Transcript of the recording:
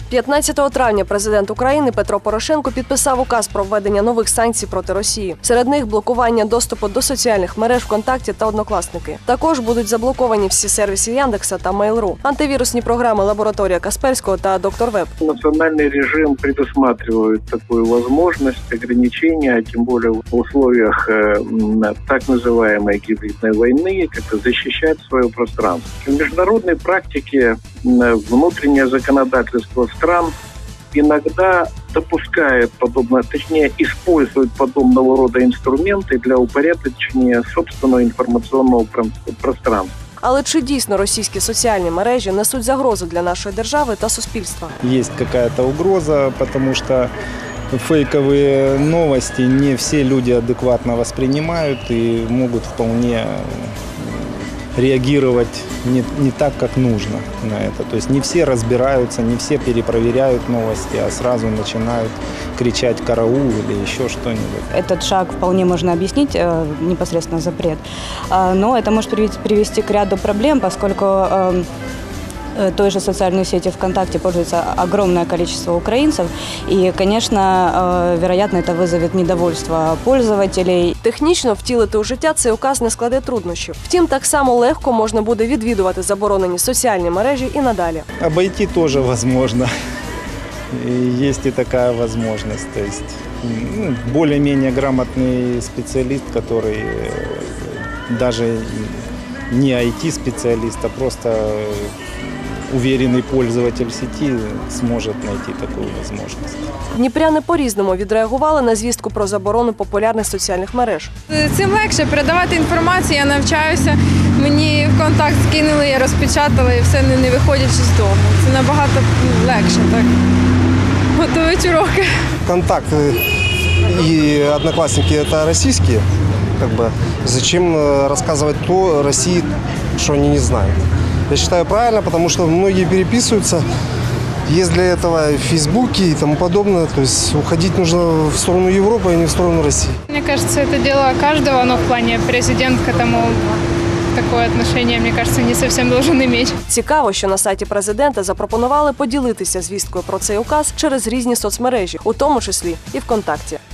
15 травня президент України Петро Порошенко підписав указ про введення нових санкцій проти Росії. Серед них блокування доступу до соціальних мереж ВКонтакті та Однокласники. Також будуть заблоковані всі сервіси Яндекса та Mail.ru, антивірусні програми «Лабораторія Касперського» та «Доктор Веб». Национальный режим предусматривает такую возможность ограничения, тем более в условиях так называемой гибридной войны, как-то защищать свое пространство. В международной практике внутреннее законодательство стран иногда допускает точнее, использует подобного рода инструменты для упорядочения собственного информационного пространства. Але чи дійсно російські соціальні мережі несуть загрозу для нашої держави та суспільства? Є якась угроза, тому що фейковые новости не все люди адекватно воспринимают и могут вполне реагировать не так, как нужно на это. То есть не все разбираются, не все перепроверяют новости, а сразу начинают кричать «караул» или еще что-нибудь. Этот шаг вполне можно объяснить, непосредственно запрет, но это может привести к ряду проблем, поскольку той же социальной сети ВКонтакте пользуется огромное количество украинцев. И, конечно, вероятно, это вызовет недовольство пользователей. Технічно втілити у життя цей указ не складе труднощів. Втім, так само легко можна буде відвідувати заборонені соціальні мережі і надалі. Обойти тоже возможно. Есть и такая возможность. То есть более-менее грамотный специалист, который даже не IT-специалист, а просто уверенный пользователь сети сможет найти такую возможность. Дніпряни по-різному відреагували на звістку про заборону популярних соціальних мереж. Цим легше передавати інформацію, я навчаюся, мені в контакт скинули, я розпечатала і все, не виходячи з дому. Це набагато легше, так, готують уроки. Контакт и Одноклассники – это российские. Зачем рассказывать то России, что они не знают? Я считаю правильно, потому что многие переписываются. Есть для этого Фейсбуки и тому подобное. То есть уходить нужно в сторону Европы, а не в сторону России. Мне кажется, это дело каждого, но в плане президент к этому такое отношение, мне кажется, не совсем должен иметь. Цікаво, що на сайті президента запропонували поділитися звісткою про цей указ через різні соцмережі, у тому числі і ВКонтакті.